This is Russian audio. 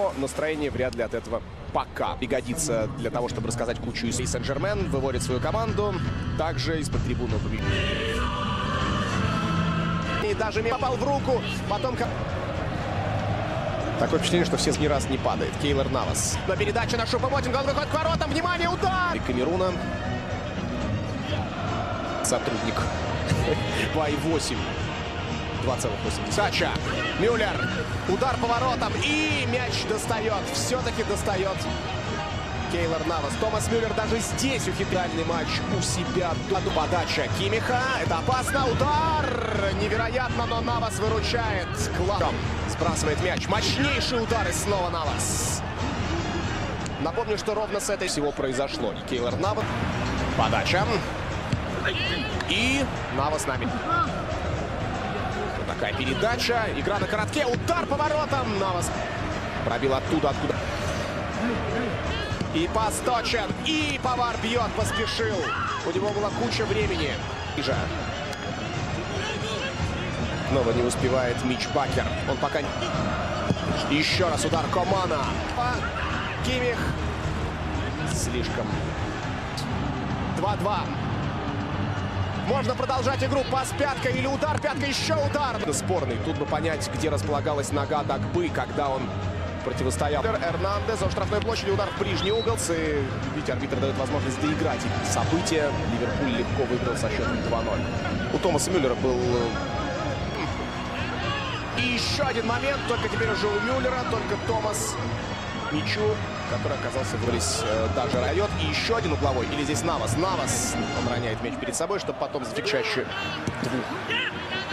но настроение вряд ли от этого пока пригодится для того, чтобы рассказать кучу из Сен-Жермен. Выводит свою команду. Также из-под трибуны и даже не попал в руку. Потом... Такое впечатление, что все ни раз не падает. Кейлор Навас. Но передача на Шупа-Мотинга. Он выходит к воротам. Внимание, удар! И Камеруна. Сотрудник. 2,8. 2,8. Сача. Мюллер. Удар по воротам. И мяч достает. Все-таки достает Кейлор Навас. Томас Мюллер даже здесь ухитральный матч у себя. Подача Кимиха. Это опасно. Удар. Невероятно, но Навас выручает. Класс. Сбрасывает мяч. Мощнейший удар и снова Навас. Напомню, что ровно с этой всего произошло. И Кейлор Навас. Подача. И Навас с нами. Вот такая передача. Игра на коротке. Удар по воротам. Навас пробил оттуда, откуда. И пас точен. И Павар бьет, поспешил. У него была куча времени. Снова не успевает Мич Бакер. Он пока... Еще раз удар Комана. Кимих. Слишком. 2-2. Можно продолжать игру. Пас пяткой или удар пяткой. Еще удар. Спорный. Тут бы понять, где располагалась нога Дагбы, когда он противостоял. Эрнандес в штрафной площади. Удар в ближний угол. И, видите, арбитр дает возможность доиграть события. Ливерпуль легко выиграл со счетом 2-0. У Томаса Мюллера был... И еще один момент, только теперь уже у Мюллера, только Томас мячу, который оказался вылез, даже райот. И еще один угловой, или здесь Навас. Навас, он роняет мяч перед собой, чтобы потом зафиксировать двух